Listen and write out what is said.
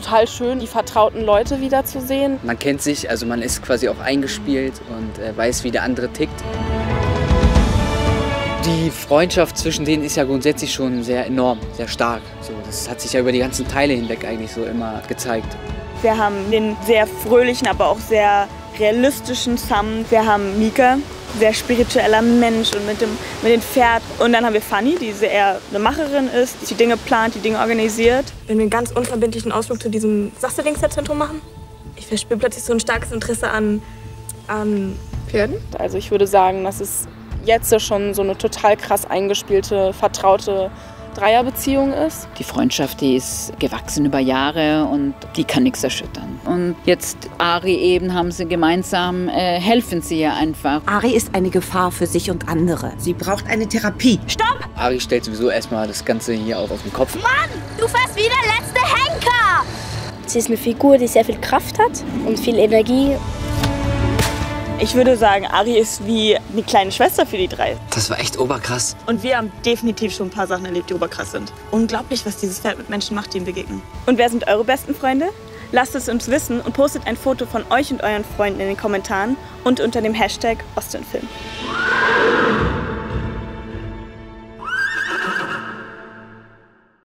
total schön, die vertrauten Leute wiederzusehen. Man kennt sich, also man ist quasi auch eingespielt und weiß, wie der andere tickt. Die Freundschaft zwischen denen ist ja grundsätzlich schon sehr enorm, sehr stark. So, das hat sich ja über die ganzen Teile hinweg eigentlich so immer gezeigt. Wir haben den sehr fröhlichen, aber auch sehr realistischen Sam. Wir haben Mika, sehr spiritueller Mensch und mit dem Pferd. Und dann haben wir Fanny, die eher eine Macherin ist, die Dinge plant, die Dinge organisiert. Wenn wir einen ganz unverbindlichen Ausflug zu diesem Sachsenlingszentrum machen, ich verspüre plötzlich so ein starkes Interesse an Pferden. Also ich würde sagen, dass es jetzt schon so eine total krass eingespielte, vertraute Dreierbeziehung ist. Die Freundschaft, die ist gewachsen über Jahre und die kann nichts erschüttern. Und jetzt Ari eben haben sie gemeinsam, helfen sie ihr einfach. Ari ist eine Gefahr für sich und andere. Sie braucht eine Therapie. Stopp! Ari stellt sowieso erstmal das Ganze hier auf den Kopf. Mann, du fährst wie der letzte Henker! Sie ist eine Figur, die sehr viel Kraft hat und viel Energie. Ich würde sagen, Ari ist wie eine kleine Schwester für die drei. Das war echt oberkrass. Und wir haben definitiv schon ein paar Sachen erlebt, die oberkrass sind. Unglaublich, was dieses Pferd mit Menschen macht, die ihm begegnen. Und wer sind eure besten Freunde? Lasst es uns wissen und postet ein Foto von euch und euren Freunden in den Kommentaren und unter dem Hashtag Osternfilm.